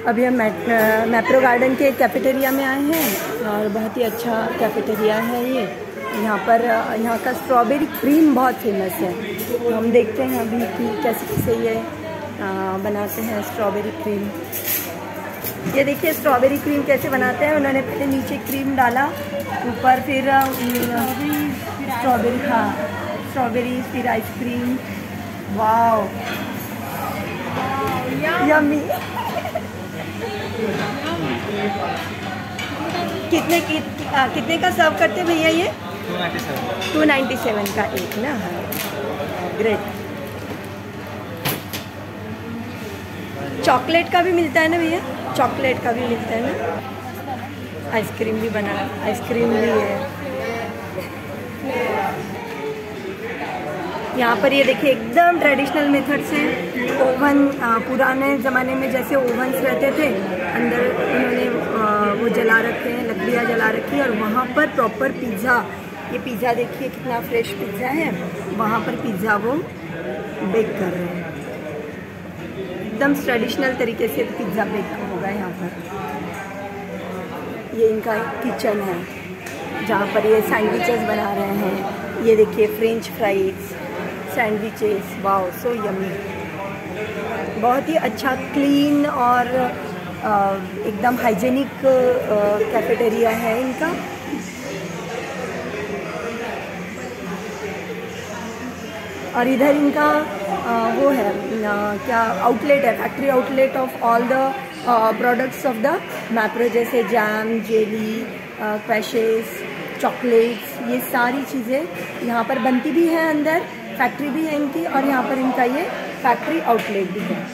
अभी हम मैप्रो गार्डन के कैफेटेरिया में आए हैं और बहुत ही अच्छा कैफेटेरिया है ये। यहाँ पर यहाँ का स्ट्रॉबेरी क्रीम बहुत फेमस है, तो हम देखते हैं अभी कि कैसे ये बनाते हैं स्ट्रॉबेरी क्रीम। ये देखिए स्ट्रॉबेरी क्रीम कैसे बनाते हैं। उन्होंने पहले नीचे क्रीम डाला, ऊपर फिर स्ट्रॉबेरी, हाँ स्ट्रॉबेरी, फिर आइसक्रीम। Wow yummy. कितने का सर्व करते हैं भैया ये? 297 का एक ना। ग्रेट। चॉकलेट का भी मिलता है ना भैया? चॉकलेट का भी मिलता है ना। आइसक्रीम भी बना, आइसक्रीम भी है यहाँ पर। ये देखिए एकदम ट्रेडिशनल मेथड से ओवन, पुराने ज़माने में जैसे ओवन्स रहते थे अंदर उन्होंने वो जला रखे हैं, लकड़ियाँ जला रखी है, और वहाँ पर प्रॉपर पिज़्ज़ा, ये पिज़्ज़ा देखिए कितना फ्रेश पिज़्ज़ा है, वहाँ पर पिज़्ज़ा वो बेक कर रहे हैं। एकदम ट्रेडिशनल तरीके से पिज़्ज़ा बेक होगा यहाँ पर। ये इनका किचन है जहाँ पर ये सैंडविचेस बना रहे हैं। ये देखिए French fries, sandwiches, wow so yummy. बहुत ही अच्छा क्लीन और एकदम हाइजेनिक कैफेटेरिया है इनका। और इधर इनका वो है क्या आउटलेट है, factory outlet of all the products of the Mapro, जैसे जैम, जेली, क्रैशेस, चॉकलेट्स, ये सारी चीज़ें यहाँ पर बनती भी हैं अंदर। फैक्ट्री भी है इनकी और यहाँ पर इनका ये फैक्ट्री आउटलेट भी है।